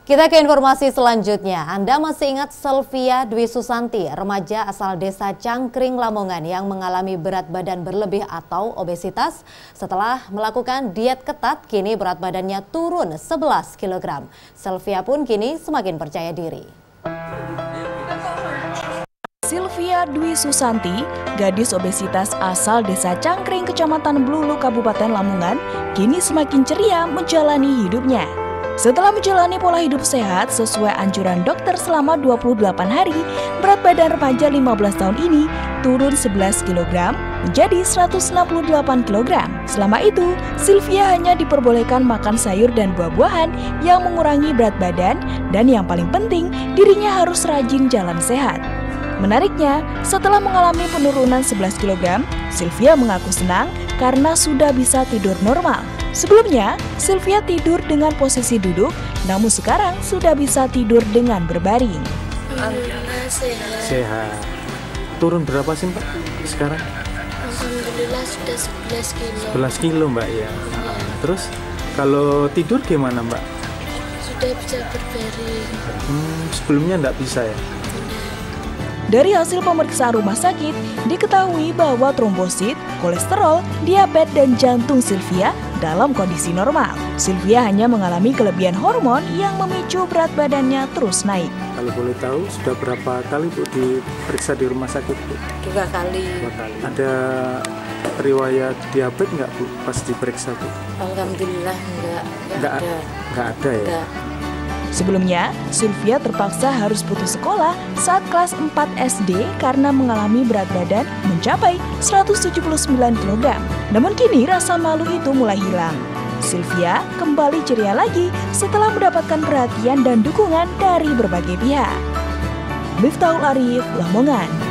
Kita ke informasi selanjutnya. Anda masih ingat Selvia Dwi Susanti, remaja asal desa Cangkring, Lamongan yang mengalami berat badan berlebih atau obesitas? Setelah melakukan diet ketat, kini berat badannya turun 11 kg. Selvia pun kini semakin percaya diri. Selvia Dwi Susanti, gadis obesitas asal desa Cangkring, Kecamatan Blulu, Kabupaten Lamongan, kini semakin ceria menjalani hidupnya. Setelah menjalani pola hidup sehat sesuai anjuran dokter selama 28 hari, berat badan remaja 15 tahun ini turun 11 kg menjadi 168 kg. Selama itu, Selvia hanya diperbolehkan makan sayur dan buah-buahan yang mengurangi berat badan, dan yang paling penting, dirinya harus rajin jalan sehat. Menariknya, setelah mengalami penurunan 11 kg, Selvia mengaku senang karena sudah bisa tidur normal. Sebelumnya, Selvia tidur dengan posisi duduk, namun sekarang sudah bisa tidur dengan berbaring. Alhamdulillah sehat. Sehat. Turun berapa sih Mbak sekarang? Alhamdulillah sudah 11 kilo. 11 kilo Mbak ya. Terus kalau tidur gimana Mbak? Sudah bisa berbaring. Sebelumnya enggak bisa ya? Dari hasil pemeriksaan rumah sakit, diketahui bahwa trombosit, kolesterol, diabetes, dan jantung Selvia dalam kondisi normal. Selvia hanya mengalami kelebihan hormon yang memicu berat badannya terus naik. Kalau boleh tahu, sudah berapa kali Bu diperiksa di rumah sakit Bu? 2 kali. 2 kali. Ada riwayat diabetes nggak Bu pas diperiksa Bu? Alhamdulillah enggak ada. Nggak ada ya? Enggak. Sebelumnya, Selvia terpaksa harus putus sekolah saat kelas 4 SD karena mengalami berat badan mencapai 179 kg. Namun kini rasa malu itu mulai hilang. Selvia kembali ceria lagi setelah mendapatkan perhatian dan dukungan dari berbagai pihak. Miftahul Arif, Lamongan.